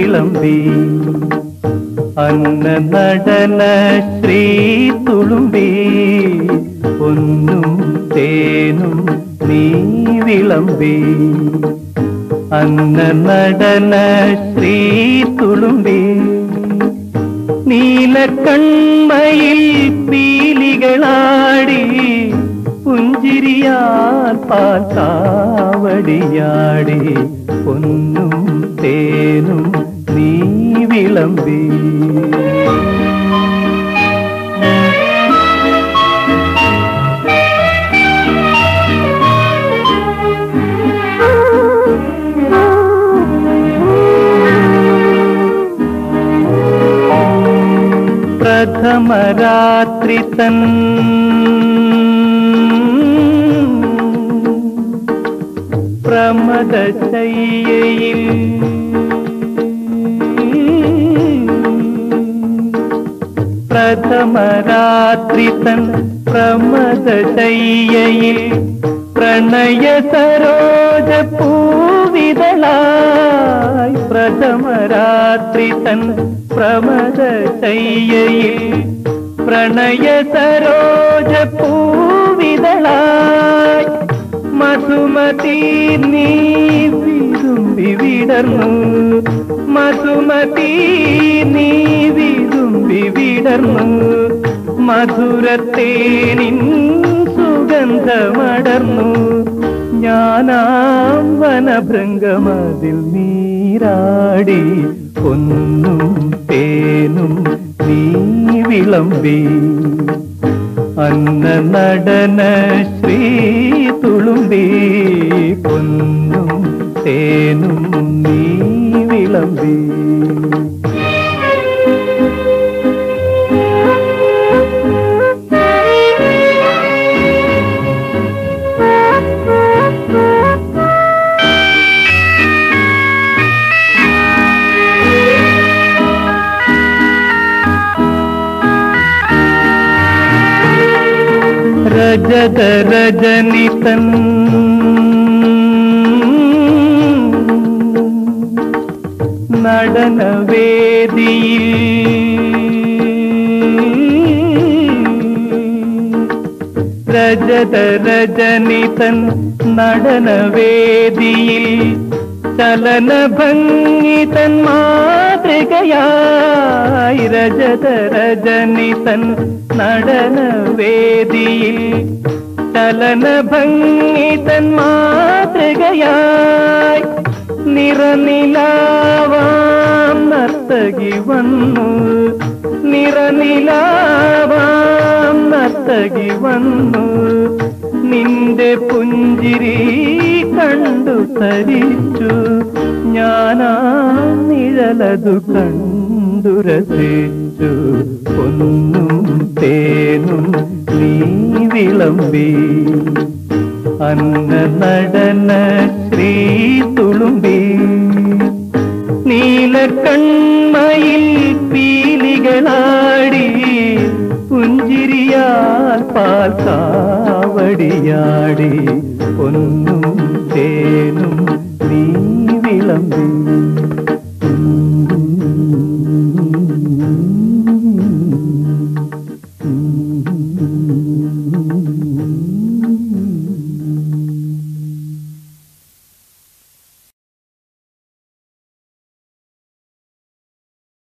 വിളമ്പി അന്ന നടന ശ്രീ തുളുമ്പി പൊന്നും തേനും നീ വിളമ്പി അന്ന നടന ശ്രീ തുളുമ്പി നീലക്കൺമയിൽ പീലികളാടി പുഞ്ചിരിയാൽ പാൽ കാവടിയാടി പൊന്നും തേനും നീ വിളമ്പി പ്രഥമരാത്രി തൻ പ്രമദശയ്യയിൽ പ്രഥമരാത്രി തൻ പ്രമദശയ്യയിൽ പ്രണയ സരോജ പൂവിതളായി പ്രഥമരാത്രി തൻ പ്രമദശയ്യയിൽ പ്രണയ സരോജ പൂവിതളായി മധുമതി നീ വിരുമ്പി വിടർന്നു മധുമതി നീ വിരുമ്പി വിടർന്നു മധുരത്തേനിൻ സുഗന്ധമടർന്നു ഞാനാം വനഭൃംഗമതിൽ നീരാടി പൊന്നും തേനും നീ വിളമ്പി അന്ന നടന ശ്രീ തുളുമ്പി പൊന്നും തേനും നീ വിളമ്പി രജത രജനിതൻ നടനവേദിയിൽ രജത രജനിതൻ നടനവേദിയിൽ ചലനഭംഗിതൻ മാതൃകയായി രജത രജനിതൻ നടനവേദിയിൽ ചലനഭംഗിതൻ മാതൃകയായി നിറനിലാവാം നർത്തകി വന്നു നിറനിലാവാം നർത്തകി വന്നു നിന്റെ പുഞ്ചിരി കണ്ടു തരിച്ചു ഞാനാ നിഴലതു കണ്ടു രസിച്ചു പൊന്നും തേനും നീ വിളമ്പി അന്ന നടന ശ്രീ തുളുമ്പി നീലക്കൺമയിൽ പീലികളാടി പുഞ്ചിരിയാൽ പാൽ കാവടിയാടി പൊന്നും തേനും നീ വിളമ്പി